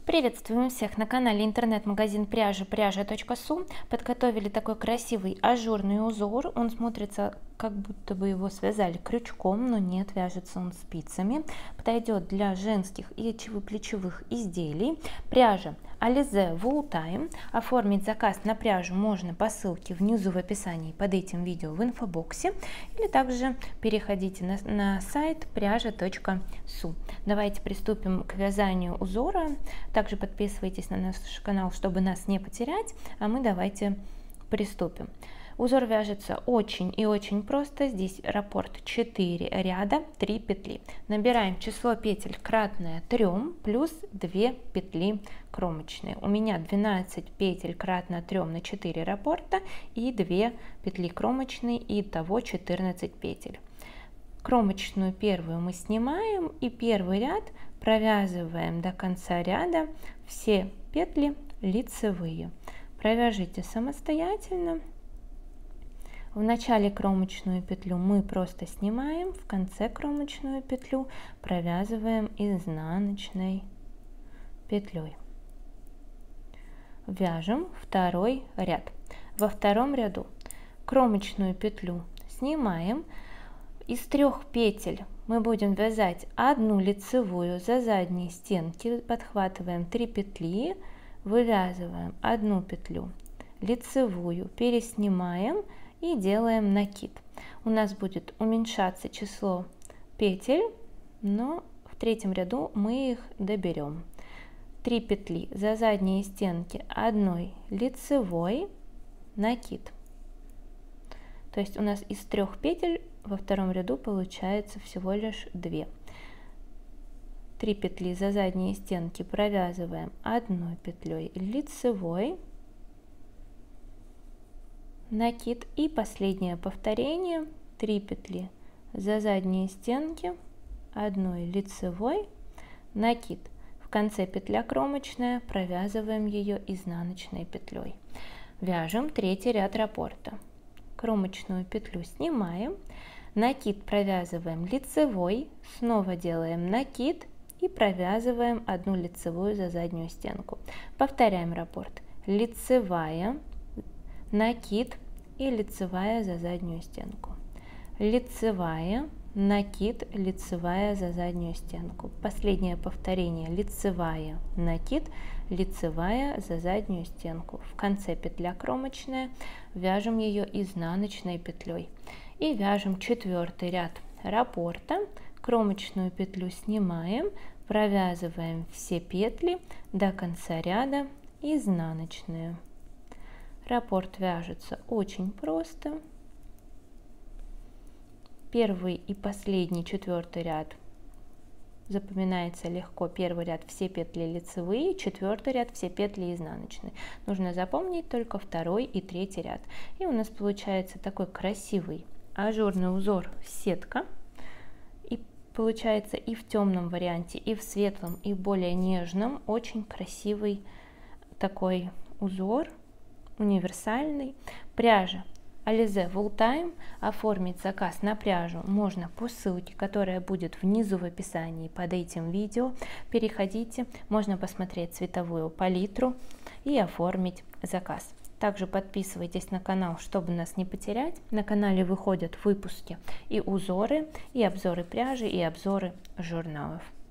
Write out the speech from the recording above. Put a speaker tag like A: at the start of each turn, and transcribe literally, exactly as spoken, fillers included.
A: Приветствуем всех на канале интернет-магазин пряжи пряжа точка су. Подготовили такой красивый ажурный узор. Он смотрится, как будто бы его связали крючком, но нет, вяжется он спицами. Подойдет для женских и плечевых изделий. Пряжа Alize Wool Time. Оформить заказ на пряжу можно по ссылке внизу в описании под этим видео в инфобоксе. Или также переходите на, на сайт пряжа точка су. Давайте приступим к вязанию узора. Также подписывайтесь на наш канал, чтобы нас не потерять, а мы давайте приступим. Узор вяжется очень и очень просто. Здесь раппорт четыре ряда, три петли. Набираем число петель кратное трем плюс две петли кромочные. У меня двенадцать петель кратно трем на четыре раппорта и две петли кромочные, и итого четырнадцать петель. Кромочную первую мы снимаем и первый ряд провязываем до конца ряда все петли лицевые. Провяжите самостоятельно. В начале кромочную петлю мы просто снимаем, в конце кромочную петлю провязываем изнаночной петлей. Вяжем второй ряд. Во втором ряду кромочную петлю снимаем. Из трех петель мы будем вязать одну лицевую за задние стенки, подхватываем три петли, вывязываем одну петлю лицевую, переснимаем и делаем накид. У нас будет уменьшаться число петель, но в третьем ряду мы их доберем. три петли за задние стенки одной лицевой, накид. То есть у нас из трех петель во втором ряду получается всего лишь две. три петли за задние стенки провязываем одной петлей лицевой, накид, и последнее повторение: три петли за задние стенки одной лицевой, накид. В конце петля кромочная, провязываем ее изнаночной петлей. Вяжем третий ряд раппорта. Кромочную петлю снимаем, накид провязываем лицевой, снова делаем накид и провязываем одну лицевую за заднюю стенку. Повторяем раппорт: лицевая, накид и лицевая за заднюю стенку, лицевая, накид, лицевая за заднюю стенку. Последнее повторение: лицевая, накид, лицевая за заднюю стенку. В конце петля кромочная, вяжем ее изнаночной петлей. И вяжем четвертый ряд раппорта. Кромочную петлю снимаем, провязываем все петли до конца ряда изнаночные. Раппорт вяжется очень просто. Первый и последний четвертый ряд запоминается легко. Первый ряд все петли лицевые, четвертый ряд все петли изнаночные. Нужно запомнить только второй и третий ряд. И у нас получается такой красивый ажурный узор сетка. И получается и в темном варианте, и в светлом, и в более нежном очень красивый такой узор, универсальный. Пряжа Alize Wool Time. Оформить заказ на пряжу можно по ссылке, которая будет внизу в описании под этим видео. Переходите, можно посмотреть цветовую палитру и оформить заказ. Также подписывайтесь на канал, чтобы нас не потерять. На канале выходят выпуски и узоры, и обзоры пряжи, и обзоры журналов.